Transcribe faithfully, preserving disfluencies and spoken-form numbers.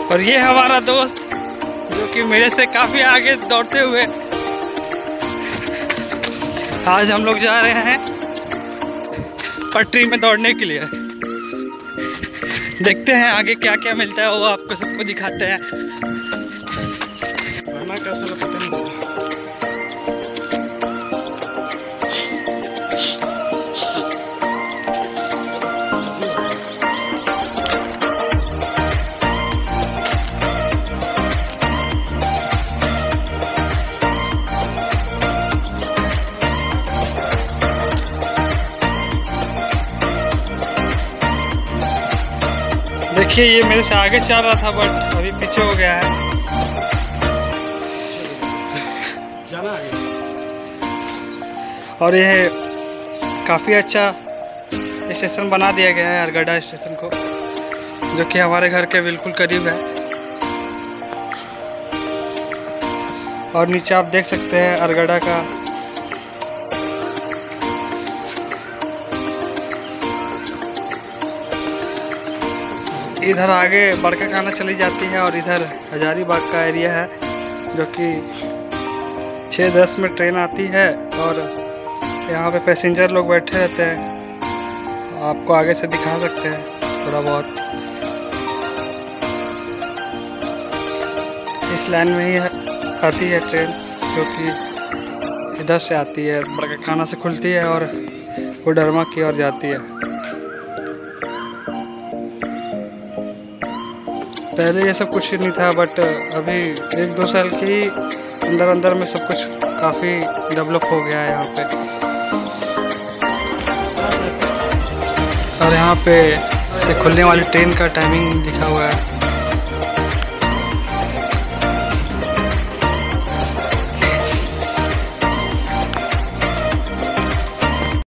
और ये हमारा दोस्त जो कि मेरे से काफी आगे दौड़ते हुए आज हम लोग जा रहे हैं पटरी में दौड़ने के लिए। देखते हैं आगे क्या क्या मिलता है, वो आपको सबको दिखाते हैं। कैसा पता नहीं। देखिए ये मेरे से आगे चल रहा था बट अभी पीछे हो गया है। जाना आगे। और ये काफ़ी अच्छा स्टेशन बना दिया गया है, अरगड़ा स्टेशन को, जो कि हमारे घर के बिल्कुल करीब है। और नीचे आप देख सकते हैं अरगड़ा का इधर आगे बड़का खाना चली जाती है और इधर हजारीबाग का एरिया है, जो कि छः दस में ट्रेन आती है और यहाँ पे पैसेंजर लोग बैठे रहते हैं। आपको आगे से दिखा सकते हैं थोड़ा बहुत। इस लाइन में ही आती है ट्रेन, जो कि इधर से आती है, बड़का खाना से खुलती है और कोडरमा की ओर जाती है। पहले ये सब कुछ नहीं था बट अभी एक दो साल के ही अंदर अंदर में सब कुछ काफ़ी डेवलप हो गया है यहाँ पे। और यहाँ पे से खुलने वाली ट्रेन का टाइमिंग लिखा हुआ है।